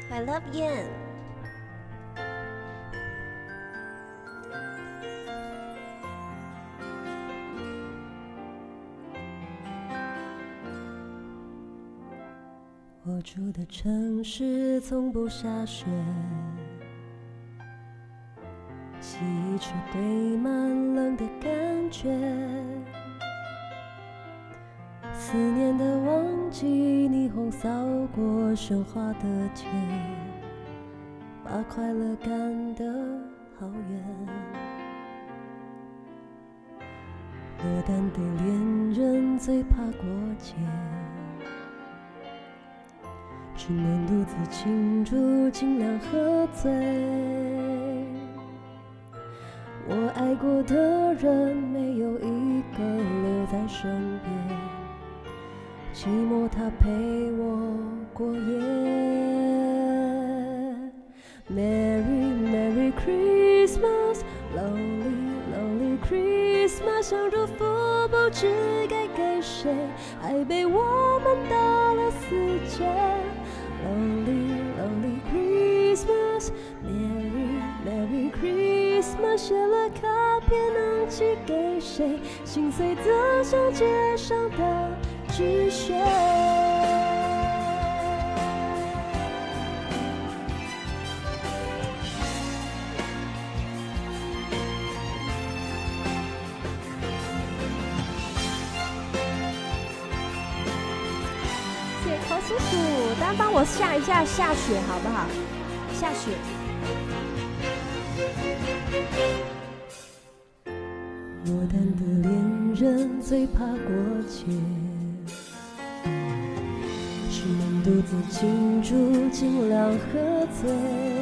I love Yan。 我住的城市从不下雪，记忆却堆满冷的感觉。思念的旺季，霓虹扫过喧哗的街，把快乐赶得好远。落单的恋人最怕过节，只能独自庆祝，尽量喝醉。我爱过的人，没有一个留在身边，寂寞它陪我过夜。Merry Merry Christmas， Lonely Lonely Christmas， 想祝福不知该给谁，爱被我们打了死结。Lonely Lonely Christmas， Merry Merry Christmas， 写了卡片能寄给谁？心碎的像街上的纸屑。 谢谢抠叔叔，大家帮我下一下下雪好不好？下雪。 落单的恋人最怕过节，只能独自庆祝，尽量喝醉。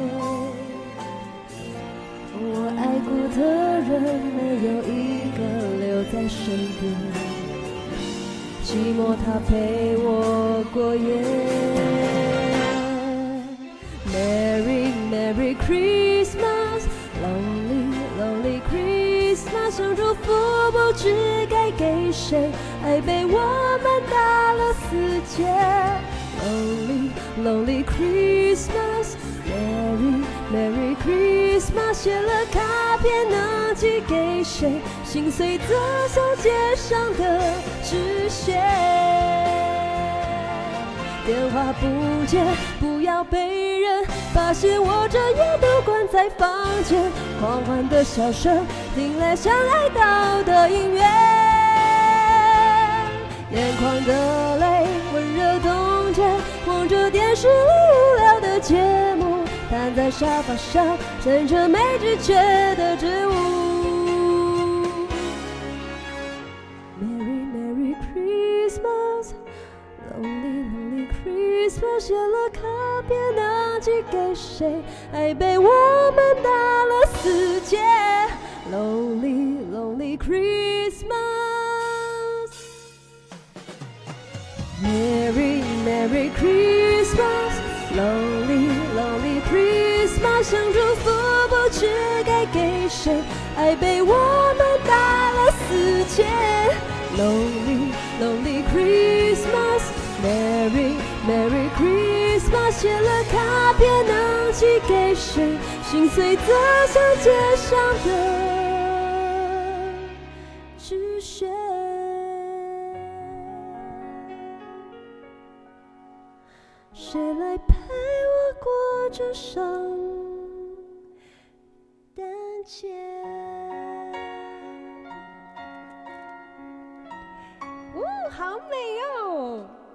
我爱过的人，没有一个留在身边，寂寞它陪我过夜。Merry Merry Christmas， Lonely Lonely Christmas， 想祝福不知该给谁，爱被我们打了死结。Lonely Lonely Christmas， Merry Merry Christmas， 写了卡片能寄给谁？心碎的像街上的纸屑。电话不接，不要被人发现，我这夜都关在房间。狂欢的笑声听来像哀悼的音乐，眼眶的泪温热冻结，望着电视里无聊的节目，瘫在沙发上伸着没知觉的植物。Merry Merry Christmas， Lonely Lonely Christmas， 写了卡片能寄给谁？爱被我们打了死结。Lonely Lonely Christmas， Merry Merry Christmas， Lonely Lonely Christmas， 想祝福不知该给谁，爱被我们打了死结。Lonely Lonely Christmas， Merry Merry Christmas， 写了卡片能寄给谁？心碎的像街上的纸屑。谁来陪我过这圣诞节？ 好美哦！